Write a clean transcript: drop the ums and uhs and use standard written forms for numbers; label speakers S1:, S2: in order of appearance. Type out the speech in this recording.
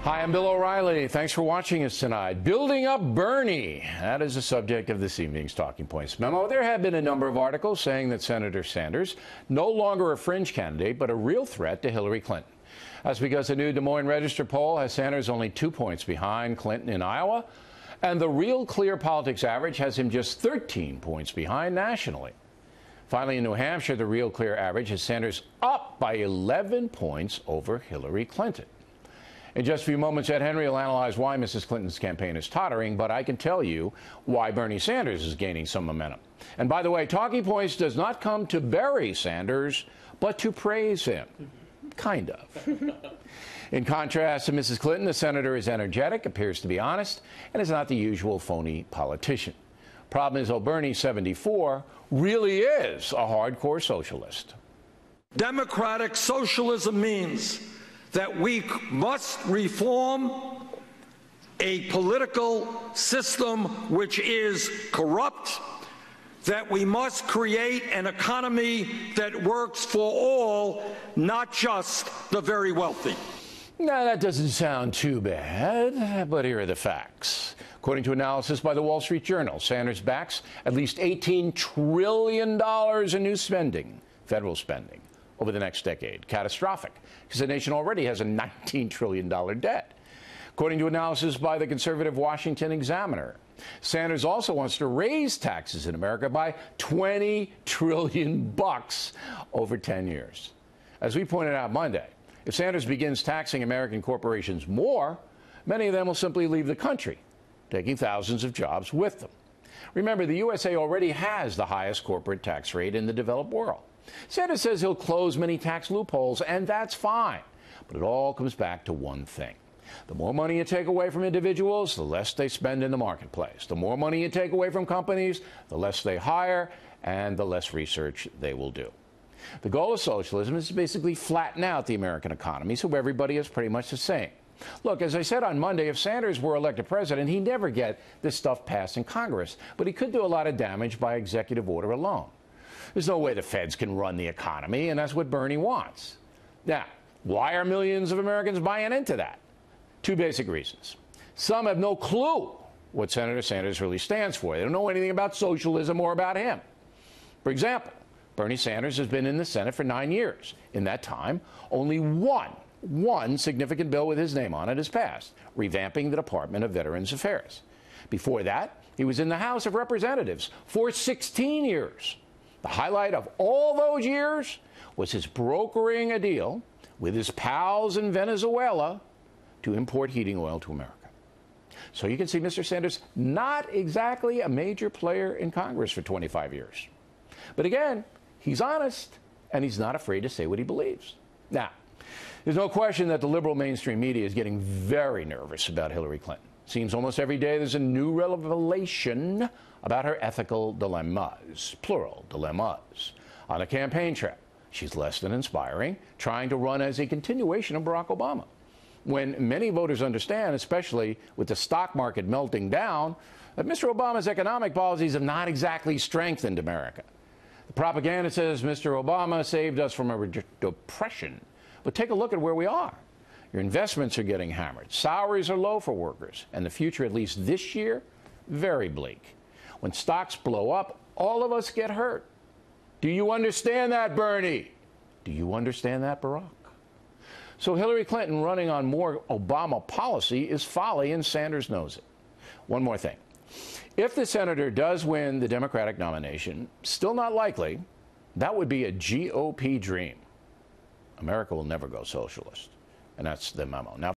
S1: Hi, I'm Bill O'Reilly. Thanks for watching us tonight. Building up Bernie. That is the subject of this evening's Talking Points Memo. There have been a number of articles saying that Senator Sanders, no longer a fringe candidate, but a real threat to Hillary Clinton. That's because a new Des Moines Register poll has Sanders only 2 points behind Clinton in Iowa, and the Real Clear Politics average has him just 13 points behind nationally. Finally, in New Hampshire, the Real Clear average has Sanders up by 11 points over Hillary Clinton. In just a few moments, Ed Henry will analyze why Mrs. Clinton's campaign is tottering, but I can tell you why Bernie Sanders is gaining some momentum. And by the way, Talking Points does not come to bury Sanders, but to praise him. Kind of. In contrast to Mrs. Clinton, the senator is energetic, appears to be honest, and is not the usual phony politician. Problem is, Bernie, 74, really is a hardcore socialist.
S2: Democratic socialism means that we must reform a political system which is corrupt, that we must create an economy that works for all, not just the very wealthy.
S1: Now, that doesn't sound too bad, but here are the facts. According to analysis by the Wall Street Journal, Sanders backs at least $18 trillion in new spending, federal spending, over the next decade. Catastrophic, because the nation already has a $19 trillion debt. According to analysis by the conservative Washington Examiner, Sanders also wants to raise taxes in America by $20 trillion over 10 years. As we pointed out Monday, if Sanders begins taxing American corporations more, many of them will simply leave the country, taking thousands of jobs with them. Remember, the USA already has the highest corporate tax rate in the developed world. Sanders says he'll close many tax loopholes, and that's fine. But it all comes back to one thing. The more money you take away from individuals, the less they spend in the marketplace. The more money you take away from companies, the less they hire, and the less research they will do. The goal of socialism is to basically flatten out the American economy so everybody is pretty much the same. Look, as I said on Monday, if Sanders were elected president, he'd never get this stuff passed in Congress, but he could do a lot of damage by executive order alone. There's no way the feds can run the economy, and that's what Bernie wants. Now, why are millions of Americans buying into that? Two basic reasons. Some have no clue what Senator Sanders really stands for. They don't know anything about socialism or about him. For example, Bernie Sanders has been in the Senate for 9 years. In that time, only one significant bill with his name on it has passed, revamping the Department of Veterans Affairs. Before that, he was in the House of Representatives for 16 years. The highlight of all those years was his brokering a deal with his pals in Venezuela to import heating oil to America. So you can see Mr. Sanders not exactly a major player in Congress for 25 years. But again, he's honest, and he's not afraid to say what he believes. Now, there's no question that the liberal mainstream media is getting very nervous about Hillary Clinton. Seems almost every day there's a new revelation about her ethical dilemmas, plural dilemmas. On a campaign trail, she's less than inspiring, trying to run as a continuation of Barack Obama. When many voters understand, especially with the stock market melting down, that Mr. Obama's economic policies have not exactly strengthened America. The propaganda says Mr. Obama saved us from a depression. But take a look at where we are. Your investments are getting hammered. Salaries are low for workers. And the future, at least this year, very bleak. When stocks blow up, all of us get hurt. Do you understand that, Bernie? Do you understand that, Barack? So Hillary Clinton running on more Obama policy is folly, and Sanders knows it. One more thing. If the senator does win the Democratic nomination, still not likely, that would be a GOP dream. America will never go socialist. And that's the memo. Now,